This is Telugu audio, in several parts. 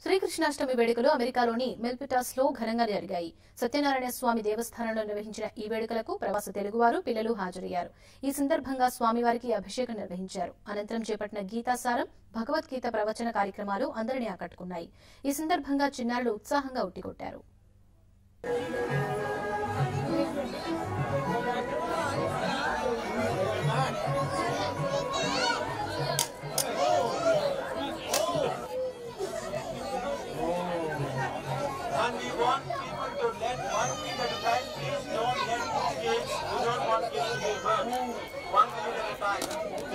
శ్రీకృష్ణాష్టమి వేడుకలు అమెరికాలోని మెల్పిటాస్లో ఘనంగా జరిగాయి. సత్యనారాయణ స్వామి దేవస్థానంలో నిర్వహించిన ఈ వేడుకలకు ప్రవాస తెలుగువారు, పిల్లలు హాజరయ్యారు. ఈ సందర్భంగా స్వామివారికి అభిషేకం నిర్వహించారు. అనంతరం చేపట్టిన గీతాసారం, భగవద్గీత ప్రవచన కార్యక్రమాలు అందరినీ ఆకట్టుకున్నాయి. ఈ సందర్భంగా చిన్నారులు ఉత్సాహంగా ఉట్టికొట్టారు. And we want people to let one kid at a time. Please don't let two kids. We don't want kids to get hurt. One kid at a time.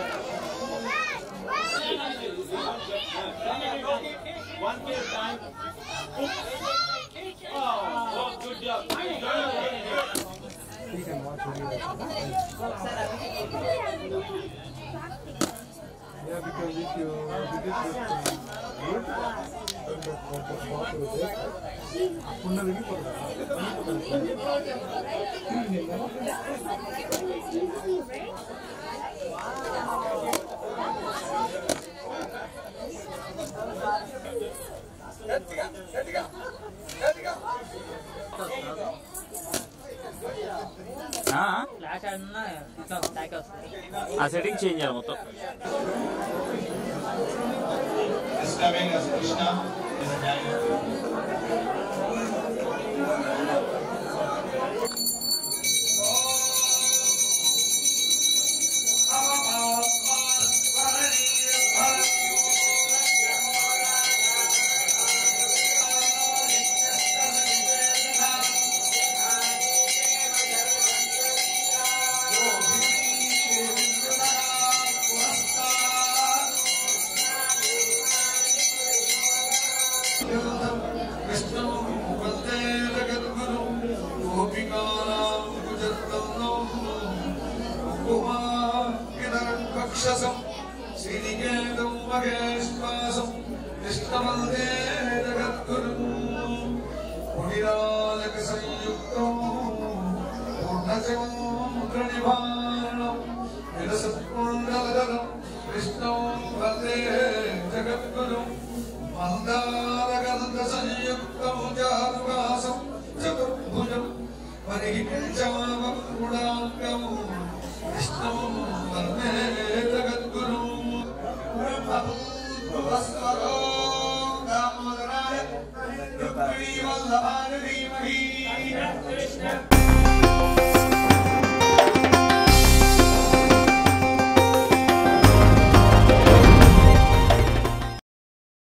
One kid at a time. Oh, good job. You can watch yeah, because if you did it with flash ఆడినా ఇట్లా ట్యాక్ వస్తాయి. ఆ సెట్టింగ్ చేంజ్ చేయాలి మొత్తం. श्रीनिकेतम महेश्वासम कृष्णवंदे जगद्गुरुं मुनिराजक संयुक्तं पूर्णचन्द्रनिभानं विलसत्कुण्डलधरं कृष्णं वन्दे जगद्गुरुं मन्दारगन्ध संयुक्तं चारुहासं चतुर्भुजं परिहिञ्चावक्रुडाङ्गं कृष्णं वन्दे जगद्गुरुं दामोदराय रुक्मिणी वल्लभाय धीमहि